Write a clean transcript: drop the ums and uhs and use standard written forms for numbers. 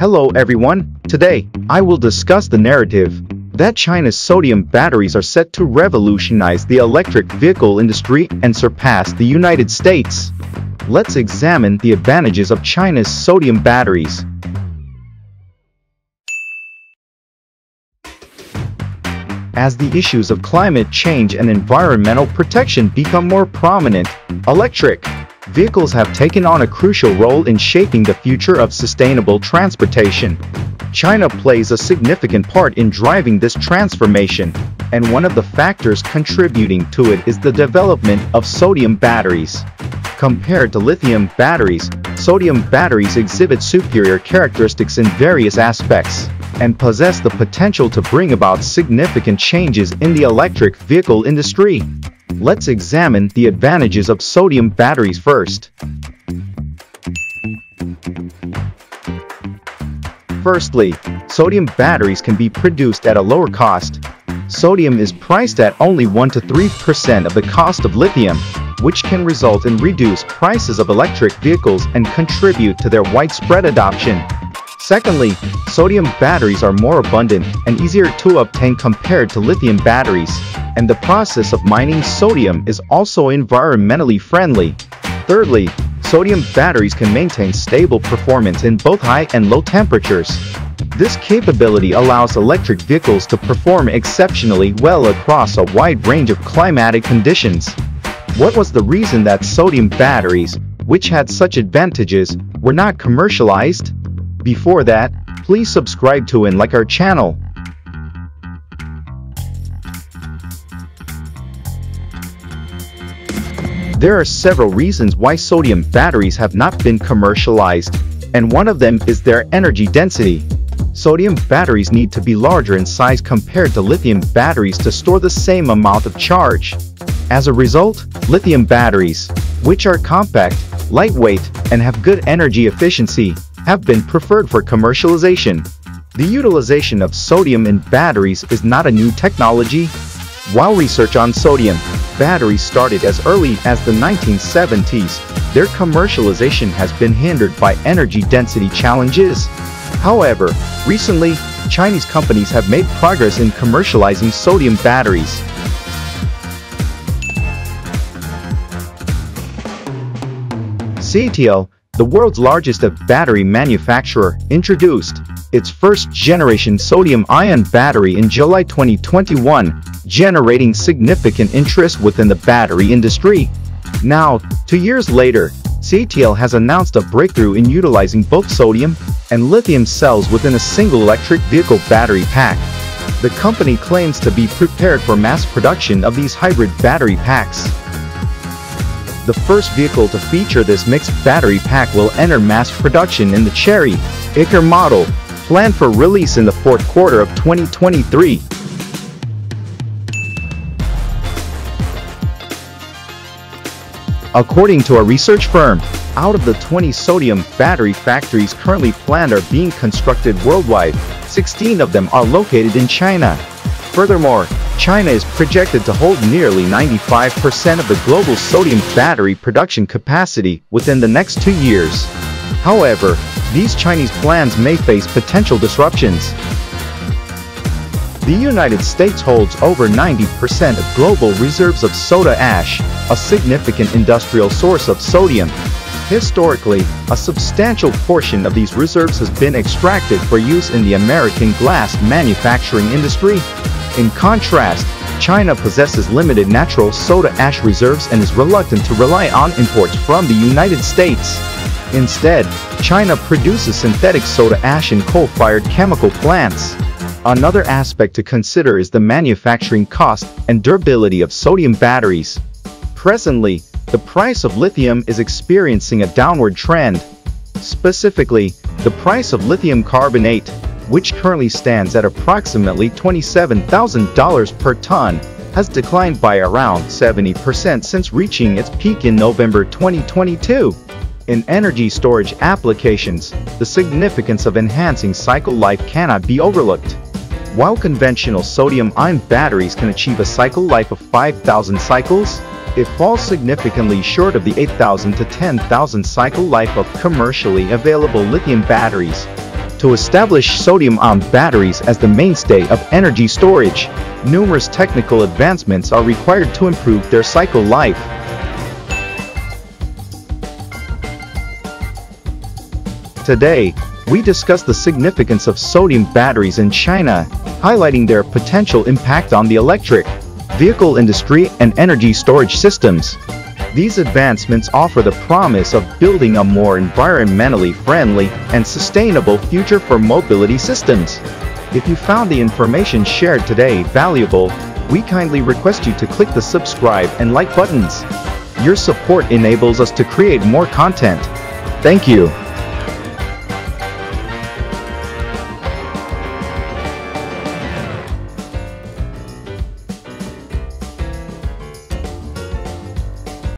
Hello everyone, today, I will discuss the narrative that China's sodium batteries are set to revolutionize the electric vehicle industry and surpass the United States. Let's examine the advantages of China's sodium batteries. As the issues of climate change and environmental protection become more prominent, electric vehicles have taken on a crucial role in shaping the future of sustainable transportation. China plays a significant part in driving this transformation, and one of the factors contributing to it is the development of sodium batteries. Compared to lithium batteries, sodium batteries exhibit superior characteristics in various aspects, and possess the potential to bring about significant changes in the electric vehicle industry. Let's examine the advantages of sodium batteries first. Firstly, sodium batteries can be produced at a lower cost. Sodium is priced at only 1 to 3% of the cost of lithium, which can result in reduced prices of electric vehicles and contribute to their widespread adoption. Secondly, sodium batteries are more abundant and easier to obtain compared to lithium batteries, and the process of mining sodium is also environmentally friendly. Thirdly, sodium batteries can maintain stable performance in both high and low temperatures. This capability allows electric vehicles to perform exceptionally well across a wide range of climatic conditions. What was the reason that sodium batteries, which had such advantages, were not commercialized? Before that, please subscribe to and like our channel. There are several reasons why sodium batteries have not been commercialized, and one of them is their energy density. Sodium batteries need to be larger in size compared to lithium batteries to store the same amount of charge. As a result, lithium batteries, which are compact, lightweight, and have good energy efficiency, have been preferred for commercialization. The utilization of sodium in batteries is not a new technology. While research on sodium batteries started as early as the 1970s, their commercialization has been hindered by energy density challenges. However, recently, Chinese companies have made progress in commercializing sodium batteries. CATL, the world's largest battery manufacturer, introduced its first-generation sodium-ion battery in July 2021, generating significant interest within the battery industry. Now, 2 years later, CATL has announced a breakthrough in utilizing both sodium and lithium cells within a single electric vehicle battery pack. The company claims to be prepared for mass production of these hybrid battery packs. The first vehicle to feature this mixed battery pack will enter mass production in the Cherry Icar model, planned for release in the fourth quarter of 2023. According to a research firm, out of the 20 sodium battery factories currently planned are being constructed worldwide, 16 of them are located in China. Furthermore, China is projected to hold nearly 95% of the global sodium battery production capacity within the next 2 years. However, these Chinese plans may face potential disruptions. The United States holds over 90% of global reserves of soda ash, a significant industrial source of sodium. Historically, a substantial portion of these reserves has been extracted for use in the American glass manufacturing industry. In contrast, China possesses limited natural soda ash reserves and is reluctant to rely on imports from the United States. Instead, China produces synthetic soda ash in coal-fired chemical plants. Another aspect to consider is the manufacturing cost and durability of sodium batteries. Presently, the price of lithium is experiencing a downward trend. Specifically, the price of lithium carbonate, which currently stands at approximately $27,000 per ton, has declined by around 70% since reaching its peak in November 2022. In energy storage applications, the significance of enhancing cycle life cannot be overlooked. While conventional sodium-ion batteries can achieve a cycle life of 5,000 cycles, it falls significantly short of the 8,000 to 10,000 cycle life of commercially available lithium batteries. to establish sodium-ion batteries as the mainstay of energy storage. Numerous technical advancements are required to improve their cycle life. Today, we discuss the significance of sodium batteries in China, highlighting their potential impact on the electric vehicle industry and energy storage systems. These advancements offer the promise of building a more environmentally friendly and sustainable future for mobility systems. If you found the information shared today valuable, we kindly request you to click the subscribe and like buttons. Your support enables us to create more content. Thank you.